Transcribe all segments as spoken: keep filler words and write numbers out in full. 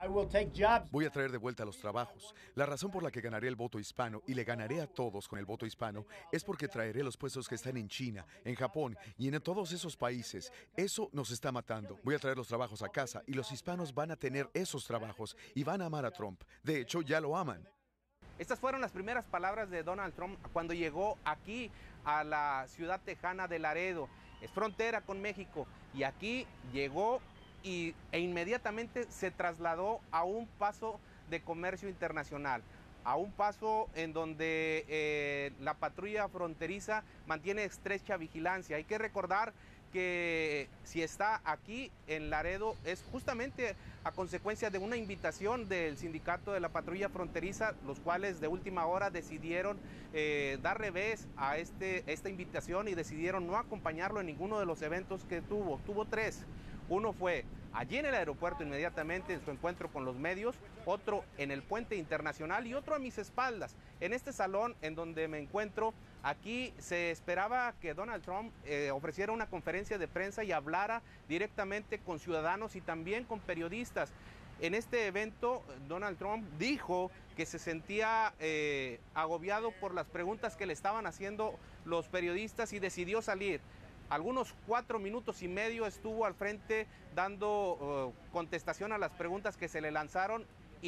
Voy a traer de vuelta los trabajos. La razón por la que ganaré el voto hispano, y le ganaré a todos con el voto hispano, es porque traeré los puestos que están en China, en Japón y en todos esos países. Eso nos está matando. Voy a traer los trabajos a casa y los hispanos van a tener esos trabajos y van a amar a Trump. De hecho, ya lo aman. Estas fueron las primeras palabras de Donald Trump cuando llegó aquí a la ciudad tejana de Laredo. Es frontera con México y aquí llegó y, e inmediatamente se trasladó a un paso de comercio internacional, a un paso en donde eh, la patrulla fronteriza mantiene estrecha vigilancia. Hay que recordar que si está aquí en Laredo es justamente a consecuencia de una invitación del sindicato de la patrulla fronteriza, los cuales de última hora decidieron eh, dar revés a este, esta invitación y decidieron no acompañarlo en ninguno de los eventos que tuvo. Tuvo tres. Uno fue allí en el aeropuerto inmediatamente en su encuentro con los medios, otro en el puente internacional y otro a mis espaldas, en este salón en donde me encuentro. Aquí se esperaba que Donald Trump eh, ofreciera una conferencia de prensa y hablara directamente con ciudadanos y también con periodistas. En este evento, Donald Trump dijo que se sentía eh, agobiado por las preguntas que le estaban haciendo los periodistas y decidió salir. Algunos cuatro minutos y medio estuvo al frente dando uh, contestación a las preguntas que se le lanzaron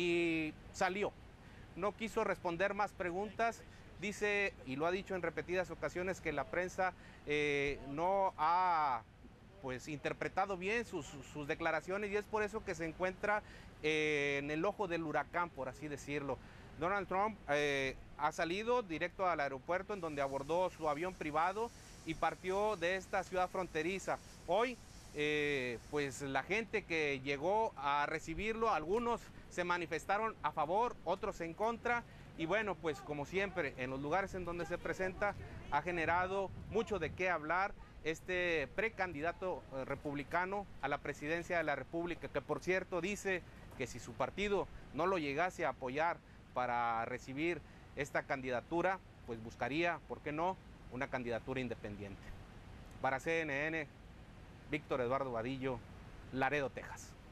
y salió. No quiso responder más preguntas. Dice, y lo ha dicho en repetidas ocasiones, que la prensa eh, no ha pues interpretado bien sus, sus declaraciones y es por eso que se encuentra eh, en el ojo del huracán, por así decirlo. Donald Trump eh, ha salido directo al aeropuerto en donde abordó su avión privado y partió de esta ciudad fronteriza. Hoy, eh, pues la gente que llegó a recibirlo, algunos se manifestaron a favor, otros en contra. Y bueno, pues como siempre, en los lugares en donde se presenta, ha generado mucho de qué hablar este precandidato eh, republicano a la presidencia de la República, que por cierto dice que si su partido no lo llegase a apoyar para recibir esta candidatura, pues buscaría, ¿por qué no?, una candidatura independiente. Para C N N, Víctor Eduardo Vadillo, Laredo, Texas.